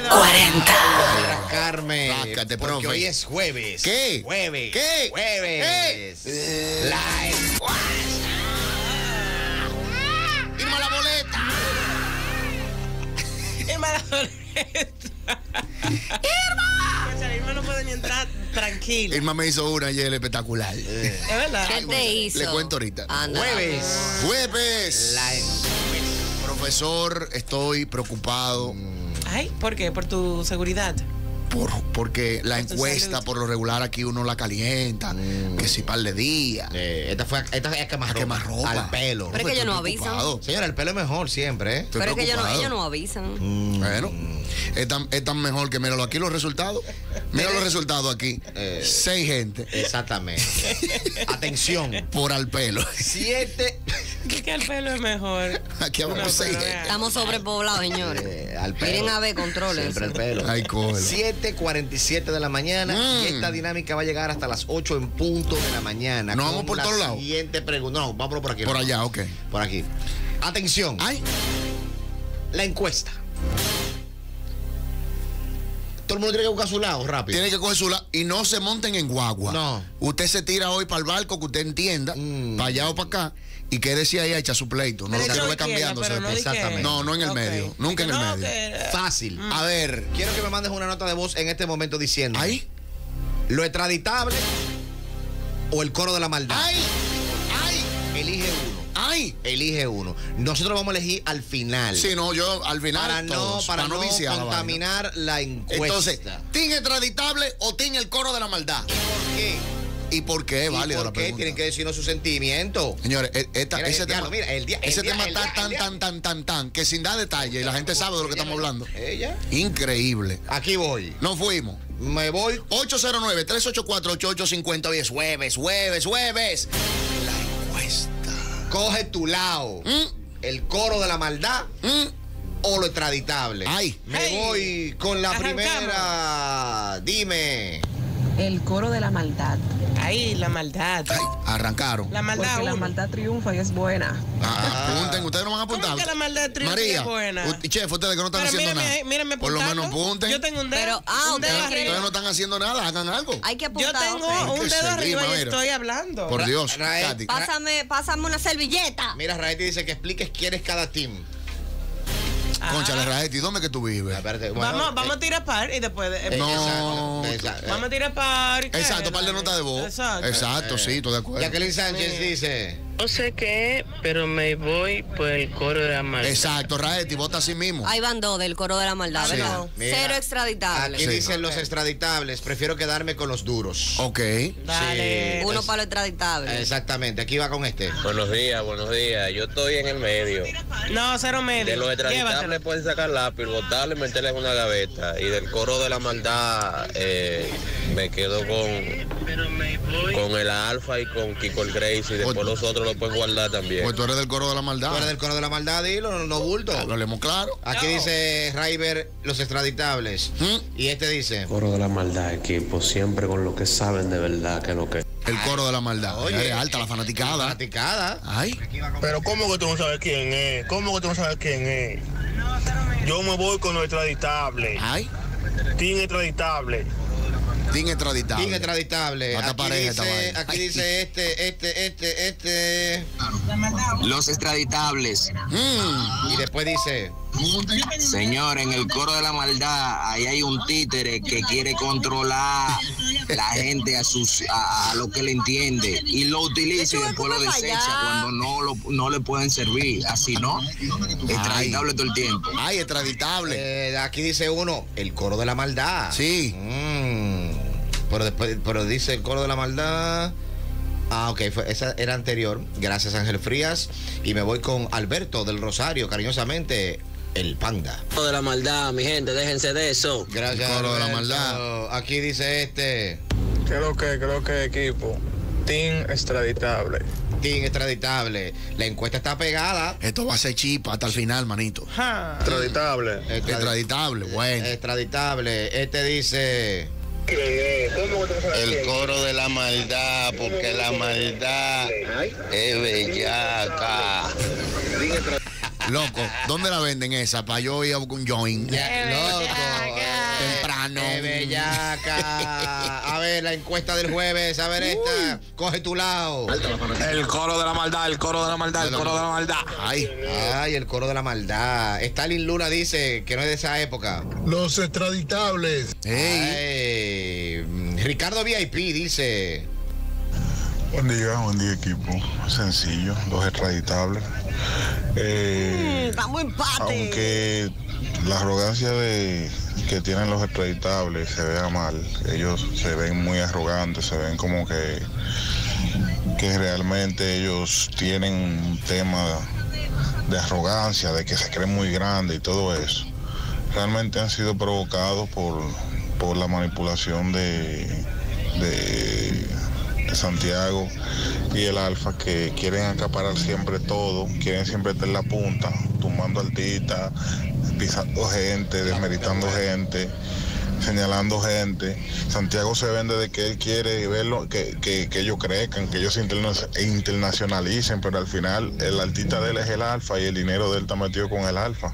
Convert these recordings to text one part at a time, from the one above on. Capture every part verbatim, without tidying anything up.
cuarenta. Carmen, Sácate, porque profe. hoy es jueves. ¿Qué? Jueves. ¿Qué? Jueves. ¿Qué? La encuesta. Irma la boleta. Irma la boleta. Irma. O sea, Irma no puede ni entrar tranquila. Irma me hizo una ayer espectacular. Es verdad. ¿Qué te hizo? Le cuento ahorita. Anda. Jueves. Jueves. La encuesta. Profesor, estoy preocupado Ay, ¿por qué? ¿Por tu seguridad? por, porque la Por tu encuesta, salud. por lo regular, aquí uno la calienta. Que si par de días. Eh, esta fue esta es quemarropa. quemarropa. Al pelo. Pero es que Estoy ellos no preocupado. avisan. Señora, el pelo es mejor siempre, ¿eh? Estoy Pero es que ellos no, preocupado. ellos no avisan. Bueno, es tan, es tan mejor que, míralo aquí los resultados. Mira los resultados aquí. Eh. Seis gente Exactamente. Atención. por al pelo. Siete. ¿Qué que el pelo es mejor? Aquí No, habemos seis pero gente. vea. Estamos sobrepoblados, señores. Eh, al pelo. Miren a ver, controles. Siempre el pelo. Ay, cógelo. siete cuarenta y siete de la mañana Mm. y esta dinámica va a llegar hasta las ocho en punto de la mañana. ¿Nos con vamos por la todos lados? Siguiente pregunta. No, vámonos por aquí. Por no. allá, ok. Por aquí. Atención. Ay, La encuesta. Todo el mundo tiene que buscar su lado rápido. tiene que coger su la y no se monten en guagua. No. Usted se tira hoy para el barco que usted entienda, Mm. para allá o para acá, y quédese ahí a echar su pleito. No lo Derecho quiero o ver izquierda, cambiándose. pero no después. di que- Exactamente. No, no en el Ok. medio. Nunca en el No, medio. que- Fácil. A ver. Quiero que me mandes una nota de voz en este momento diciendo Ay, lo extraditable o el coro de la maldad. ay, ay, Elige uno. ay. Elige uno. Nosotros vamos a elegir al final. Si no, yo al final. para no, todos, para no viciar la vaina. contaminar la encuesta. Entonces, ¿tin extraditable o tin el coro de la maldad? ¿Por qué? ¿Y por qué? ¿Y Válida por la qué pregunta. tienen que decirnos sus sentimientos? Señores, e- esta- Mira, ese el tema, diablo, mira, el dia- el ese dia- tema el está dia- tan, el dia- tan, tan, tan, tan, que sin dar detalle y la gente sabe de lo que estamos hablando. Ella. Increíble. Aquí voy. Nos fuimos. Me voy. ocho cero nueve, tres ocho cuatro, ocho ocho cinco cero. Hoy es jueves, jueves, jueves. La encuesta. Coge tu lado. Mm, El coro de la maldad mm. o lo extraditable. Ay. Me Hey. voy con la Arrancamos. primera. Dime. El coro de la maldad. Ay, la maldad. Ay, arrancaron. La maldad. Porque la uno. maldad triunfa y es buena. Ah, apunten, ustedes no van a apuntar. ¿Cómo que la maldad triunfa y María, es buena? u- chef, ustedes que no están Pero haciendo mírame nada. ahí, mírame Por lo menos apuntando. apunten. Yo tengo un dedo. Pero, ah, un dedo ustedes- arriba. Ustedes no están haciendo nada, hagan algo. Hay que Yo apuntar. tengo ok. un que dedo seguir, arriba y mira. estoy hablando. Por Dios. Rael, Katy. Pásame, pásame una servilleta. Mira, Raeti dice que expliques quién es cada team. Ah. Conchale, Raeti, ¿dónde que tú vives? Espérate, bueno, Vamos, vamos eh, a tirar par y después. de- eh, No. exacto, exacto. Vamos a tirar par. ¿qué? Exacto, par de notas de voz. Exacto. Exacto, sí, estoy de acuerdo. Jacqueline Sánchez Mira. dice. No sé qué, pero me voy por el coro de la maldad. Exacto, Raeti, vota así mismo. Ahí van dos del coro de la maldad, Sí. ¿verdad? Mira, Cero extraditable. Aquí Sí. dicen los extraditables. Prefiero quedarme con los duros. Ok. Dale. Sí. Uno es- para lo extraditable. Exactamente. Aquí va con este. Buenos días, buenos días. Yo estoy en el medio. No, cero medio. De los extraditables Llévatelo. pueden sacar lápiz, botarle y meterle en una gaveta. Y del coro de la maldad eh, me quedo con, con el Alfa y con Kiko el Grace. Y después los otros lo pueden guardar también. Pues tú eres del coro de la maldad. Tú eres del coro de la maldad, dilo, no, no bulto. Lo hablemos claro. Aquí No. dice Raiber los extraditables. ¿Mm? Y este dice. Coro de la maldad, equipo, siempre con lo que saben de verdad que lo que... El coro de la maldad. Oye, es alta la fanaticada. Fanaticada. Ay. Pero ¿cómo que tú no sabes quién es? ¿Cómo que tú no sabes quién es? Yo me voy con lo extraditable. Ay. Team extraditable. Tin extraditable. Team extraditable. Mata Aquí, pareja esta dice, vaina. aquí Ay. dice este, este, este, este. Los extraditables. Mm. Y después dice. Señor, en el coro de la maldad, ahí hay un títere que quiere controlar la gente a sus a, a lo que le entiende y lo utiliza y después lo desecha cuando no lo no le pueden servir. Así no, extraditable todo el tiempo. Ay, extraditable. Eh, aquí dice uno, el coro de la maldad. Sí. Mm. Pero después, pero dice el coro de la maldad. Ah, ok, fue, esa era anterior. Gracias, Ángel Frías. Y me voy con Alberto del Rosario, cariñosamente, el panda. Coro de la maldad, mi gente, déjense de eso. Gracias, El coro de la Alberto. maldad. Aquí dice este, Creo que, creo que equipo. Team extraditable. Team extraditable. La encuesta está pegada. Esto va a ser chipa hasta el final, manito. Ja. Extraditable. Extradi- Extraditable, bueno. Extraditable. Este dice. El coro de la maldad, porque la maldad es bellaca. Loco, ¿dónde la venden esa? Para yo ir a buscar un joint. Ya, loco. bellaca. A ver, la encuesta del jueves. A ver esta. Coge tu lado. El coro de la maldad, el coro de la maldad, el coro de la maldad. Ay, ay, el coro de la maldad. Stalin Luna dice que no es de esa época. Los extraditables. Ay, Ricardo V I P dice. Buen día, buen día equipo. Sencillo, los extraditables. Eh, mm, estamos empate. Aunque la arrogancia de que tienen los extraditables se vea mal, ellos se ven muy arrogantes, se ven como que, que realmente ellos tienen un tema de arrogancia, de que se creen muy grandes y todo eso. Realmente han sido provocados por, por la manipulación de... de de Santiago y el Alfa, que quieren acaparar siempre todo, quieren siempre estar en la punta, tumbando artistas, pisando gente, desmeritando gente, señalando gente. Santiago se vende de que él quiere verlo, que, que, que ellos crezcan, que ellos se interna internacionalicen, pero al final el artista de él es el Alfa y el dinero de él está metido con el Alfa.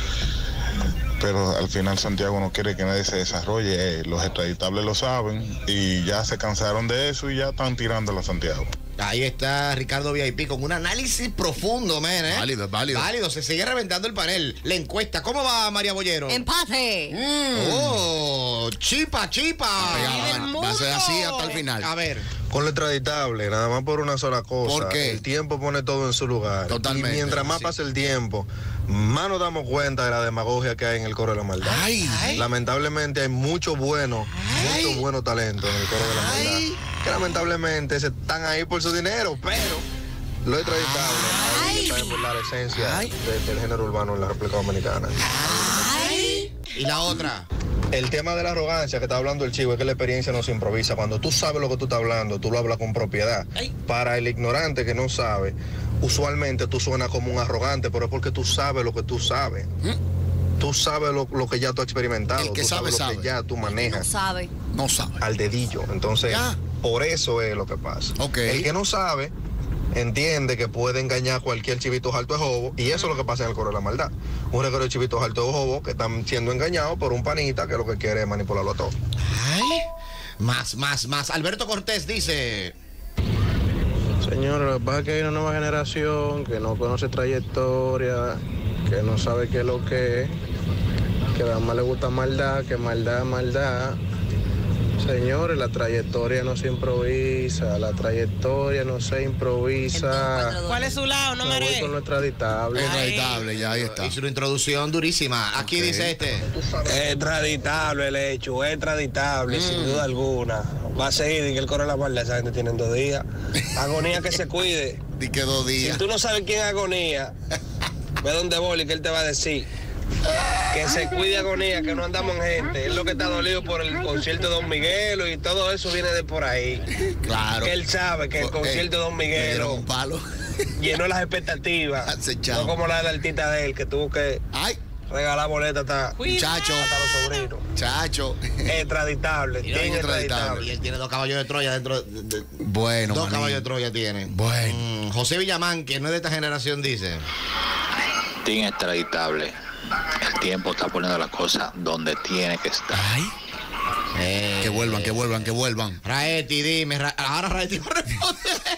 Pero al final Santiago no quiere que nadie se desarrolle, eh, los extraditables lo saben y ya se cansaron de eso y ya están tirándolo a Santiago. Ahí está Ricardo V I P con un análisis profundo, men, ¿eh? Válido, válido. Válido, se sigue reventando el panel. La encuesta, ¿cómo va, María Bollero? Empate. Mm. Oh, chipa, chipa. Va, va a ser así hasta el final. A ver. Con lo extraditable, nada más por una sola cosa. ¿Por qué? El tiempo pone todo en su lugar. Totalmente. Y mientras más sí. pasa el tiempo, más nos damos cuenta de la demagogia que hay en el coro de la maldad. Ay. Lamentablemente hay mucho bueno, Ay. mucho bueno talento en el coro de la maldad. Ay. Que lamentablemente se están ahí por su dinero, pero lo extraditable ahí está en burlar la esencia de, del género urbano en la República Dominicana. Ay. Y la otra. El tema de la arrogancia que está hablando el chivo es que la experiencia no se improvisa. Cuando tú sabes lo que tú estás hablando, tú lo hablas con propiedad. Ay. Para el ignorante que no sabe, usualmente tú suenas como un arrogante, pero es porque tú sabes lo que tú sabes. ¿Mm? Tú sabes lo, lo que ya tú has experimentado. El que tú sabe, sabes lo sabe. que ya tú manejas. No sabe. No sabe. Al dedillo. Entonces, ya. Por eso es lo que pasa. Okay. El que no sabe entiende que puede engañar a cualquier chivito alto de jobo, y eso es lo que pasa en el coro de la maldad. Un reguero de chivitos altos de jobo que están siendo engañados por un panita que lo que quiere es manipularlo a todo. Ay. Más, más, más. Alberto Cortés dice. Señor, lo que pasa es que hay una nueva generación que no conoce trayectoria, que no sabe qué es lo que es, que nada más le gusta maldad, que maldad, maldad. Señores, la trayectoria no se improvisa, la trayectoria no se improvisa. ¿Cuál es su lado? No me voy con lo extraditable. Extraditable, ya ahí está. Hizo una introducción durísima. Aquí Okay. dice este. Extraditable el hecho, extraditable, mm. sin duda alguna. Va a seguir y que el coro de la maldad, esa gente tiene dos días. Agonía que se cuide. Di que dos días. Si tú no sabes quién es Agonía, ve donde Boli, que él te va a decir. Que se cuide Agonía, que no andamos en gente. Es lo que está dolido por el concierto de Don Miguelo y todo eso viene de por ahí. Claro. Que él sabe que el concierto de Don Miguelo un palo. llenó las expectativas. No como la del artista de él, que tuvo que Ay. regalar boletas hasta, Chacho. hasta los sobrinos. Chacho. Extraditable. Y, Tiene extraditable. Y él tiene dos caballos de Troya dentro. De, de, bueno, Dos manín. caballos de Troya tiene. Bueno. Mm, José Villamán, que no es de esta generación, dice. Team extraditable. El tiempo está poniendo las cosas donde tiene que estar. Ay. Eh, que vuelvan, que vuelvan, que vuelvan. Raeti, dime. Ra ahora Raeti no responde.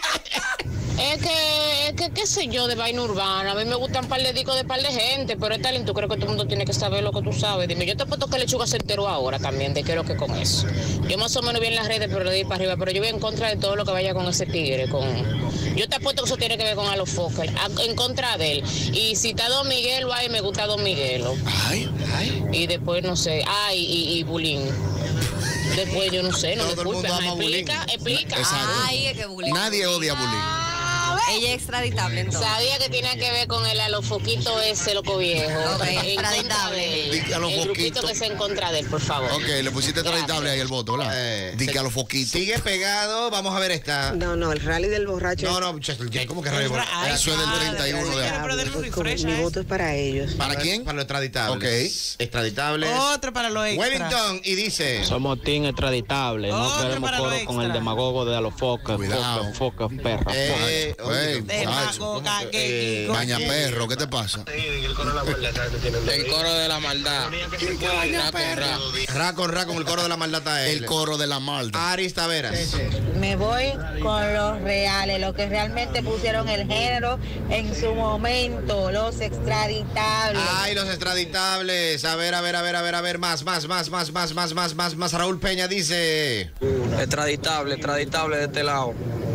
Es que, es que, qué sé yo, de vaina urbana. A mí me gustan un par de discos de par de gente, pero es talento. Creo que todo el mundo tiene que saber lo que tú sabes. Dime, yo te puedo que Lechuga se enteró ahora también, de qué es lo que con eso. Yo más o menos vi en las redes, pero le di para arriba. Pero yo voy en contra de todo lo que vaya con ese tigre. Con... Yo te apuesto que eso tiene que ver con Alo Fokker, en contra de él. Y si está Don Miguelo ahí, me gusta Don Miguelo. Ay, ay. Y después, no sé, ay, y, y Bulín. Después yo no sé, no me disculpen. Explica, explica. Exacto. Ay, es que Bulín. Nadie odia a Bulín. Ella es extraditable, entonces. Sabía que tenía que ver con el alofoquito ese, loco viejo. Okay, extraditable. Di que a los el grupito foquitos. que se en contra de él, por favor. Ok, le pusiste extraditable ahí el voto, ¿verdad? Eh, Di que a los foquitos. Sigue pegado, vamos a ver esta. No, no, el rally del borracho. No, no, ¿cómo que rally? Ay, Eso es del padre, treinta y uno de pero abril. denle un Pues, como refresh mi a voto es para ellos. ¿Para quién? Para los extraditables. Ok. Extraditables. Otro para los extras. Wellington, y dice. Somos team extraditable, no Otro queremos para coro lo con el extra. demagogo de a los focas, Cuidado. focas, focas, perras, Eh, Oye, Ey, De chacho. Paco, Caque, Baña perro, ¿qué te pasa? El coro de la maldad. Ra con ra. Ra con ra con el coro de la maldad está él. El coro de la maldad. Aris Taveras. Me voy con los reales, los que realmente pusieron el género en su momento, los extraditables. Ay, los extraditables. A ver, a ver, a ver, a ver, a ver, más, más, más, más, más, más, más, más, más. Raúl Peña dice. Extraditable, extraditable de este lado.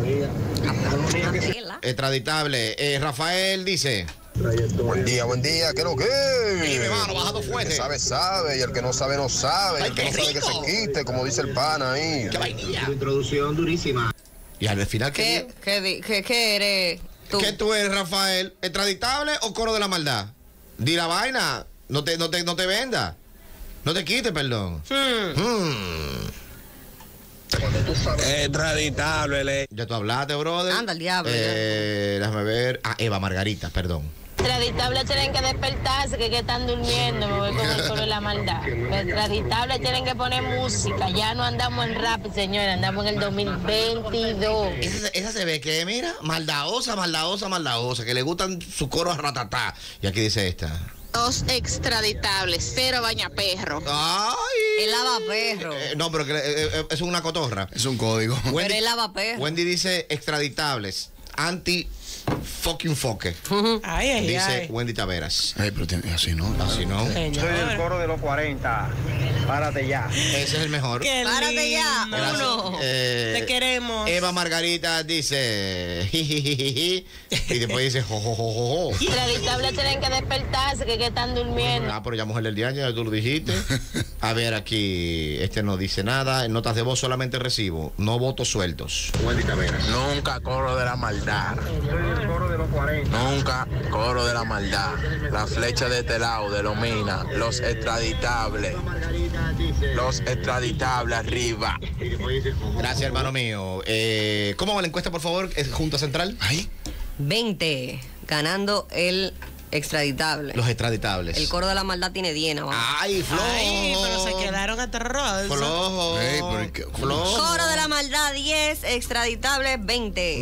Extraditable. Eh, Rafael dice. Buen día, buen día, ¿qué lo que? Dime, mano, bajado El fuerte. que sabe, sabe, y el que no sabe, no sabe. Ay, el que qué no sabe rico. que se quite, como dice el pana ahí. ¡Qué vainilla! Introducción durísima. Y al final, ¿qué? ¿Qué, qué, di- qué, qué eres tú? ¿Qué tú eres, Rafael? ¿Extraditable o coro de la maldad? Di la vaina. No te, no te, no te venda. No te quites, perdón. Hmm. Hmm. Extraditable, le. Ya tú hablaste, brother. Anda, el diablo, Eh, déjame ver. Ah, Eva Margarita, perdón. Extraditables tienen que despertarse, que, que están durmiendo, me voy con el coro de la maldad. Los extraditables tienen que poner música, ya no andamos en rap, señores, andamos en el dos mil veintidós. Esa, esa se ve que, mira, maldadosa, maldadosa, maldadosa, que le gustan su coro a ratatá. Y aquí dice esta. Los extraditables, cero baña perro. ¡Ay! El lavaperro. Eh, no, pero que, eh, eh, es una cotorra. Es un código. Pero Wendy, el lavaperro. Wendy dice extraditables, anti fucking foque. Ay, ay, Dice ay. Wendy Taveras. Ey, pero tiene- así no. Así no. Señor. coro de los cuarenta. Párate ya. Ese es el mejor. Qué Párate ya, lindo. Gracias. uno. Eh, Te queremos. Eva Margarita dice jijijiji, y después dice jojojojo. Extraditables tienen que despertarse, que, que están durmiendo. Ah, pero ya mujer del día, ya tú lo dijiste. A ver, aquí, este no dice nada. En notas de voz solamente recibo. No votos sueltos. Nunca coro de la maldad. Coro de los cuarenta. Nunca coro de la maldad. La flecha de este lado, de Lomina. Los extraditables. Los extraditables arriba. Gracias, hermano mío. Eh, ¿Cómo va la encuesta, por favor? ¿Es Junta Central? Ay, veinte. Ganando el extraditable. Los extraditables. El coro de la maldad tiene diez, ¿no? Ay, flojo. Ay, pero se quedaron aterrados. Flojo. Ey, pero ¿qué- cómo Flojo. Coro de la maldad diez, extraditable veinte.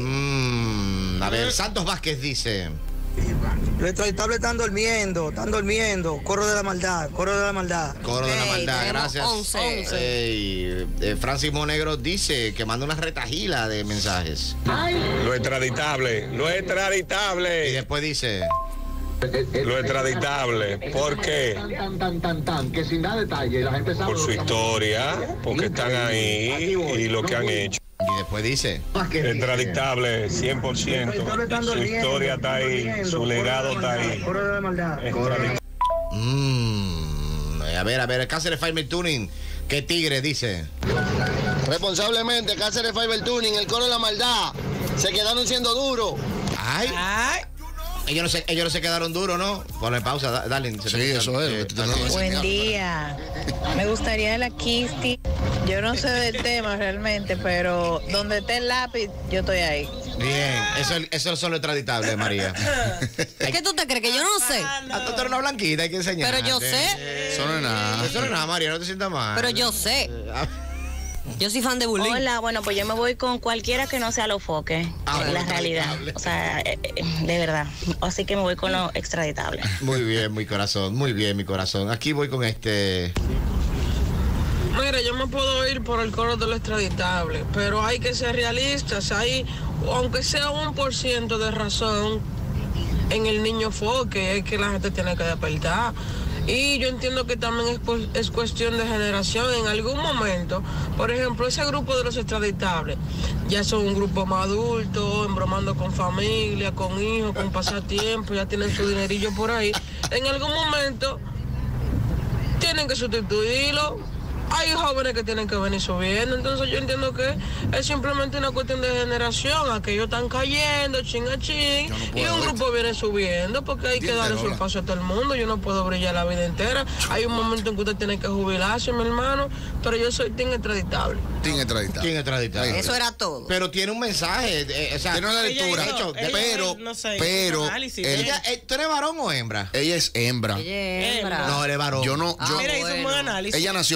Mm, a ver, Santos Vázquez dice. Los extraditables están durmiendo, están durmiendo. Coro de la maldad, coro de la maldad. Coro de la Ok, maldad, tenemos gracias. once. Ey, eh, Francis Monegro dice que manda una retajila de mensajes. Lo extraditable, lo Y extraditable. después dice. Lo extraditable. ¿Por qué? Tan, tan, tan, tan, que sin dar detalle, la gente sabe. Por su historia, porque están ahí y lo que han hecho. Y después dice. Extraditable, cien por ciento. Su historia está ahí, su legado está ahí. Coro de la maldad. Extraditable. Mm, a ver, a ver, Cáceres Fiber Tuning. ¿Qué tigre dice? responsablemente, Cáceres Fiber Tuning, el coro de la maldad. Se quedaron siendo duros. Ay. Ay. Ellos no se, ellos no se quedaron duros, ¿no? Ponle pausa, da- dale. se Sí, te- eso es, eh, te tengo que así. Buen día. Me gustaría la Kisti. Yo no sé del tema realmente, pero donde esté el lápiz, yo estoy ahí. Bien, eso, eso son los extraditables, María. ¿Qué tú te crees? Que yo no sé. Ah, tú eres una blanquita, hay que enseñar. Pero yo sé. Eso no es nada. Eso no es nada, María, no te sientas mal. Pero yo sé. Yo soy fan de Bulín. Hola, bueno, pues yo me voy con cualquiera que no sea los foques. Ah, la bueno, realidad. extraditable. O sea, eh, eh, de verdad. Así que me voy con lo extraditable. Muy bien, mi corazón, muy bien, mi corazón. Aquí voy con este. Mira, yo me puedo ir por el coro de lo extraditable, pero hay que ser realistas. Hay, aunque sea un por ciento de razón en el niño foque, es que la gente tiene que despertar. Y yo entiendo que también es, pues, es cuestión de generación. En algún momento, por ejemplo, ese grupo de los extraditables ya son un grupo más adulto, embromando con familia, con hijos, con pasatiempo, ya tienen su dinerillo por ahí. En algún momento tienen que sustituirlo. Hay jóvenes que tienen que venir subiendo, entonces yo entiendo que es simplemente una cuestión de generación. Aquellos están cayendo, chin a chin, y un grupo viene subiendo, porque hay que darle su espacio a todo el mundo. Yo no puedo brillar la vida entera. Hay un momento en que usted tiene que jubilarse, mi hermano, pero yo soy team extraditable. Team extraditable. ¿Quién extraditable? Eso era todo. Pero tiene un mensaje, eh, o sea, Tiene una lectura. de hecho, Ella pero, hizo- no sé, pero análisis. el- ella, eh, ¿tú eres varón o hembra? Ella es hembra. Ella es hembra. No, él es varón. Yo no, Ah, yo. Mira, hizo un buen análisis. Ella nació hembra.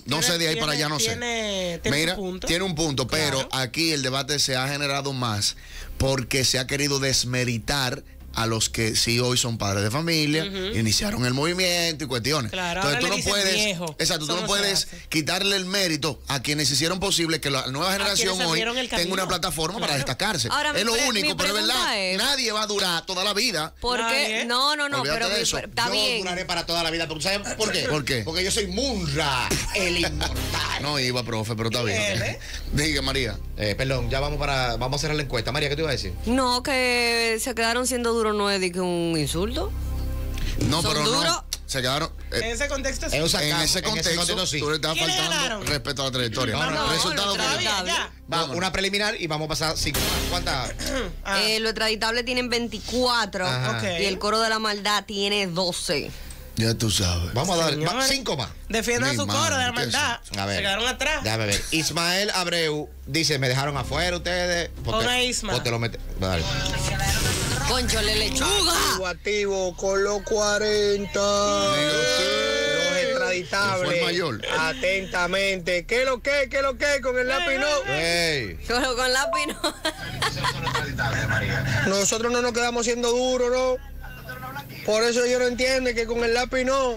no sé de ahí para allá, no sé. Tiene, tiene Mira, un punto. tiene un punto, pero Claro. aquí el debate se ha generado más porque se ha querido desmeritar a los que sí hoy son padres de familia, Ujú. iniciaron el movimiento y cuestiones. Claro, Entonces ahora tú le no dicen puedes, viejo. exacto, tú Eso no no se puedes hace. quitarle el mérito a quienes hicieron posible que la nueva generación quienes hoy abrieron el tenga camino. una plataforma para Claro. destacarse. Ahora, es mi lo pre- único, mi pero es verdad, pregunta es- nadie va a durar toda la vida. Porque, Nadie. no, no, no, Olvídate pero de eso. está Yo bien. duraré para toda la vida. ¿Tú sabes por qué? ¿Por qué? Porque yo soy Munra, el inmortal. No iba, profe, pero está bien. ¿eh? Diga, María. Eh, perdón, ya vamos para vamos a cerrar la encuesta. María, ¿qué te iba a decir? No, que se quedaron siendo duros no es de que un insulto. No, ¿Son pero duros? no. Se quedaron. eh, En ese contexto sí. Es un en sarcasmo, ese en contexto, contexto sí. tú le estás ¿Quiénes faltando ganaron? respeto a la trayectoria. No, no, Resultado no, final. todavía, ya. Va, una preliminar y vamos a pasar cinco más. ¿Cuántas? Ah, Eh, los extraditables tienen veinticuatro Ajá. ok. y el coro de la maldad tiene doce. Ya tú sabes. Vamos a dar Señores. va, cinco más. Defiendan Mi su madre, coro de la ¿qué es maldad. A ver. Se quedaron atrás. Déjame ver. Ismael Abreu dice, me dejaron afuera ustedes. Porque- Hola, Isma. porque lo mete- Dale. Concho, le lechuga. Activo, activo, con los cuarenta. Los extraditables. Fue el mayor. Atentamente. ¿Qué lo que? ¿Qué lo que? Con el lápiz no. Ey. Solo con lápiz no. Nosotros no nos quedamos siendo duros, ¿no? Por eso yo no entiendo que con el lápiz no.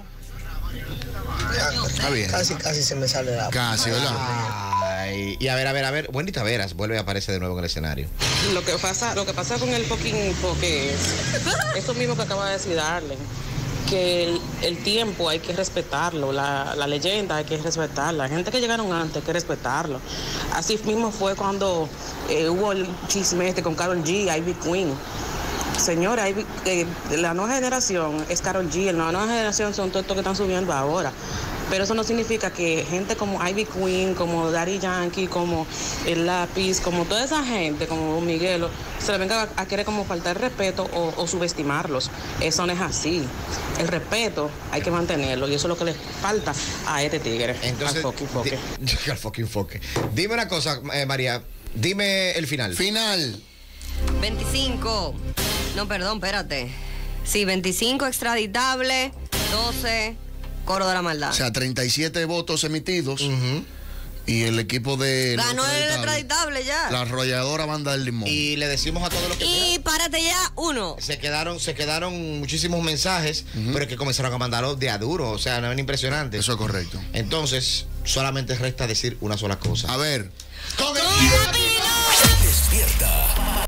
Está bien. Casi, casi se me sale la. Casi, ¿verdad? Ay, y a ver, a ver, a ver. Wendy Taveras vuelve a aparecer de nuevo en el escenario. Lo que pasa, lo que pasa con el fucking enfoque es eso mismo que acaba de decir Darle, que el, el tiempo hay que respetarlo, la, la leyenda hay que respetarla, la gente que llegaron antes hay que respetarlo. Así mismo fue cuando eh, hubo el chisme este con Karol G, Ivy Queen. Señora, Ivy- eh, la nueva generación es Karol G, la nueva generación son todos estos que están subiendo ahora. Pero eso no significa que gente como Ivy Queen, como Daddy Yankee, como El Lápiz, como toda esa gente, como Don Miguelo, se le venga a, a querer como faltar respeto o, o subestimarlos. Eso no es así. El respeto hay que mantenerlo y eso es lo que le falta a este tigre. Entonces, al fucking foque. di- al fucking foque. Dime una cosa, eh, María. Dime el final. Final. veinticinco. No, perdón, espérate. Sí, veinticinco extraditables, doce coro de la maldad. O sea, treinta y siete votos emitidos. Y el equipo de. Ganó los el extraditables, extraditable ya. La arrolladora Banda del Limón. Y le decimos a todos los que Y párate ya, uno. se quedaron, se quedaron muchísimos mensajes, pero es que comenzaron a mandarlos de a duro, o sea, no es impresionante. Eso es correcto. Entonces, solamente resta decir una sola cosa. A ver. ¡Con el Despierta.